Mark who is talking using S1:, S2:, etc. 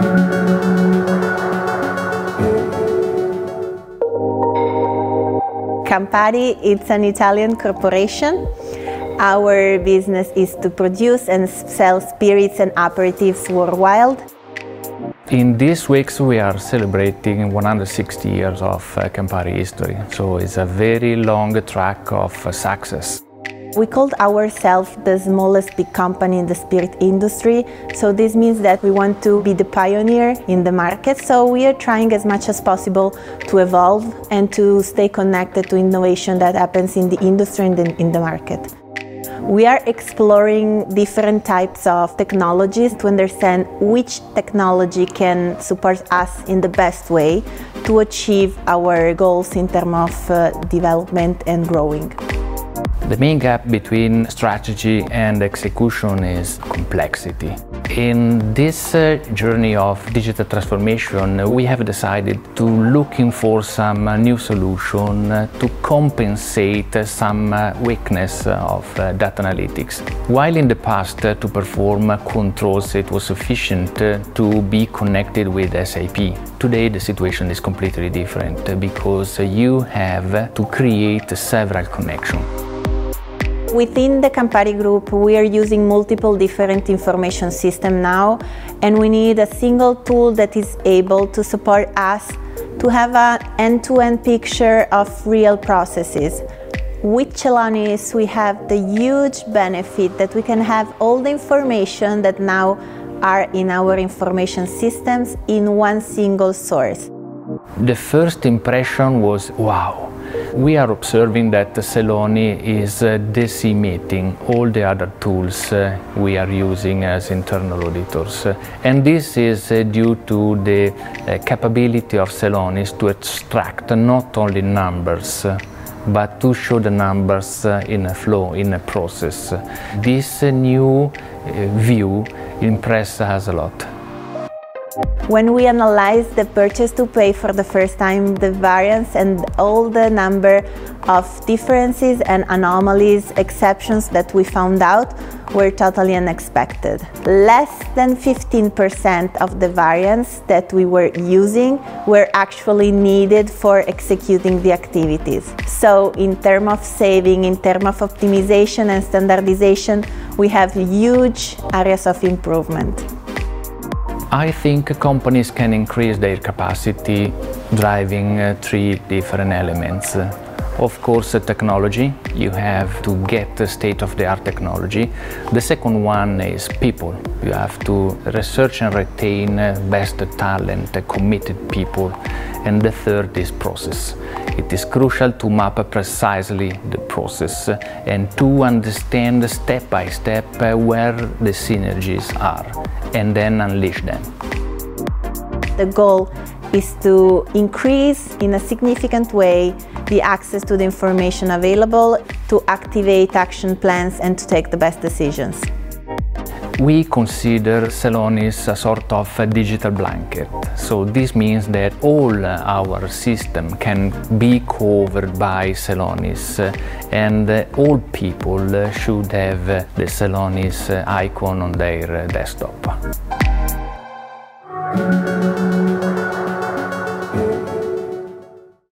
S1: Campari, it's an Italian corporation. Our business is to produce and sell spirits and aperitifs worldwide.
S2: In these weeks we are celebrating 160 years of Campari history, so it's a very long track of success.
S1: We called ourselves the smallest big company in the spirit industry, so this means that we want to be the pioneer in the market, so we are trying as much as possible to evolve and to stay connected to innovation that happens in the industry and in the market. We are exploring different types of technologies to understand which technology can support us in the best way to achieve our goals in terms of development and growing.
S2: The main gap between strategy and execution is complexity. In this journey of digital transformation, we have decided to looking for some new solution to compensate some weakness of data analytics. While in the past to perform controls it was sufficient to be connected with SAP, today the situation is completely different because you have to create several connections.
S1: Within the Campari Group, we are using multiple different information systems now, and we need a single tool that is able to support us to have an end-to-end picture of real processes. With Celonis, we have the huge benefit that we can have all the information that now are in our information systems in one single source.
S2: The first impression was, wow! We are observing that Celoni is decimating all the other tools we are using as internal auditors. And this is due to the capability of Celonis to extract not only numbers, but to show the numbers in a flow, in a process. This new view impressed us a lot.
S1: When we analyzed the purchase to pay for the first time, the variance and all the number of differences and anomalies, exceptions that we found out were totally unexpected. Less than 15% of the variance that we were using were actually needed for executing the activities. So in terms of saving, in terms of optimization and standardization, we have huge areas of improvement.
S2: I think companies can increase their capacity driving three different elements. Of course, technology. You have to get the state-of-the-art technology. The second one is people. You have to research and retain best talent, committed people. And the third is process. It is crucial to map precisely the process and to understand step by step where the synergies are, and then unleash them.
S1: The goal is to increase in a significant way the access to the information available, to activate action plans and to take the best decisions.
S2: We consider Celonis a sort of a digital blanket. So this means that all our system can be covered by Celonis, and all people should have the Celonis icon on their desktop.